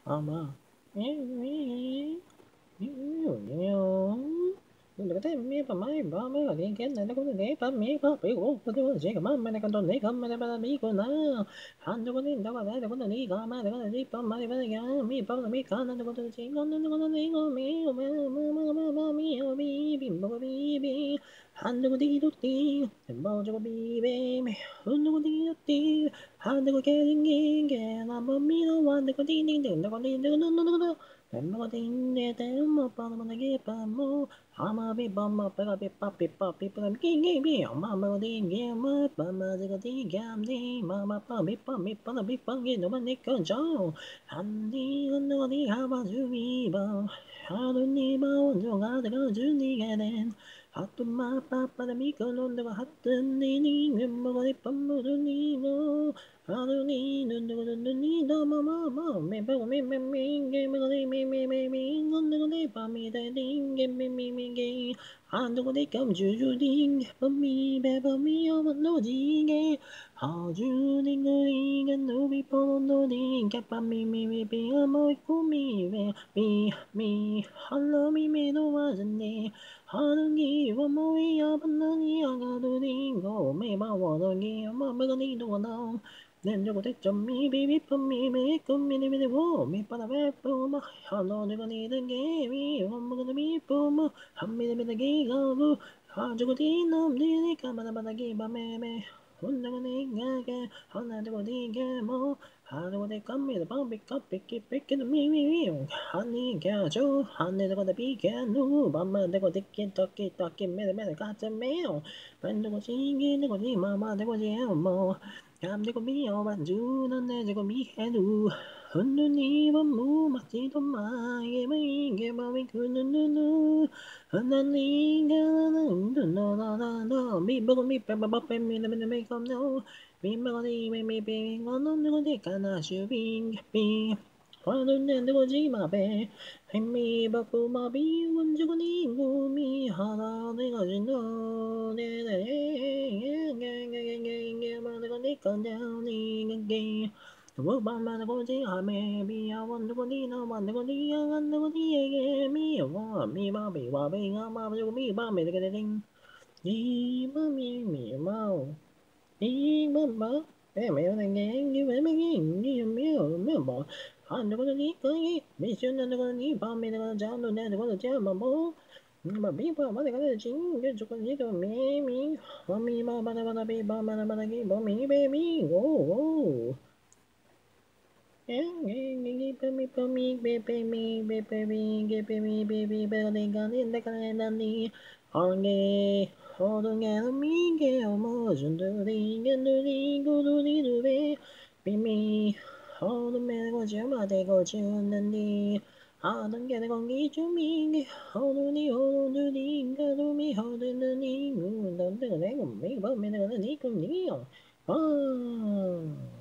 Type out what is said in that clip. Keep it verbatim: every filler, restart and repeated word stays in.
あ、まあ。えええĐừng có thấy mi bà mai bà mai là điên cái này nó cũng để bà mi bà bị của tôi tôi sẽ mà mà này con tôi lấy không mà bà mi của nó hắn tôi có đi đâu mà đấy tôi có đi có mà tôi có đi bà mà đi bà cái mi bà là mi cả nó tôi có chỉ con nó có đi có mi mà mà mà mà mà mi mi bi bà bi bi hắn tôi có đi đút đi bà tôi có bi bi mi hắn tôi có đi đút đi hắn tôi có cái đi cái làm bà mi nó hoàn tôi có đi đi đừng tôi có đi đừng đừng đừng đừng em có tin để em một bao mà cái bà mu Hama be bama pega be papi papi pega gingi be mama di gama bama diga di gam di mama pa be pa me pa be pa ge no ne kan jo handi no di hama ju bi ba hadu ni ba jo ga de ga ju ni ga den hatu ma pa pa mi ko no de hatu ni ni me ma ga pa mu ni go hadu ni no no no ni do ma ma ma me pa me me me ge me ga me me me me no no de pa mi de ding ge me me me ge han do de kam ju ju ding pa mi be pa mi o ma no ji ge ha ju ding ding ge no bi po no ding ge pa mi mi mi bi a mo ku mi ve mi mi hello mi me no wa ne ha do gi wa mo ya pa no ni a ga do ding go me ba wa do gi ma me ga ni do no then you go take to me, baby, for me, me, come me, me, wo, me, para ver, puma, hello, they're gonna need a game, I'm gonna be puma, I'm me, the gay go, how you go in, I'm the come on about the game, but me, me, who's gonna need a how not to go in game, oh, how do they come me, the bomb, pick up, pick it, pick it, me, me, me, honey, girl, Joe, honey, they're gonna be can, no, mama, they go take it, talk it, talk it, me, the man, got a mail, when they go singing, they go see, mama, they go see, more. Cảm thấy có biết yêu bạn dù nên đây có biết hết đủ hơn nữa đi bấm mũ mặt chỉ tóm mai nghe mấy nghe bao mấy cười nữa nữa nữa hơn nữa đi nghe nữa nữa nữa nữa nữa mi bao mi bao bao bao mi là mình mình không đâu mi bao đi mi mi mi ngon nó nó đi cả na chưa biết biết hoa nữa nên có gì mà bé hay mi bao bao mà biết vẫn chưa có đi ngu mi hà la này có gì nó nè nè nghe nghe nghe nghe nghe mà nó có đi còn đau đi nghe nghe Work by man, I go to I may be I want to go to no one to go to young to go to me a war me bobby wobbing on my me by me to get a thing. Ye me me mo. Ye mama. Em mẹ này nghe như vậy mới nghe như miêu miêu bỏ hắn đâu có đi cái mấy chuyện nó có đi ba mươi nó trả luôn nè nó có trả mà bố mà biết bao mà cái chính cái chỗ cái gì đó mẹ mẹ mà mẹ mà mà mà bị ba mà mà cái bố mẹ bé mẹ ô ô nghe nghe nghe bé mẹ bé mẹ bé bé mẹ bé bé mẹ bé bé mẹ bé bé bé cái cái này cái cái này này họ nghe họ đâu nghe nó mẹ nghe mà chúng tôi đi nghe tôi đi cô tôi đi tôi về bé mẹ họ đâu mẹ có chém mà they có chém nên đi họ đâu nghe con nghĩ chú mẹ nghe họ đâu đi họ đâu đi nghe tôi mẹ họ đâu đi ngủ đâu đâu đấy của mấy bố mẹ nó đi cùng đi à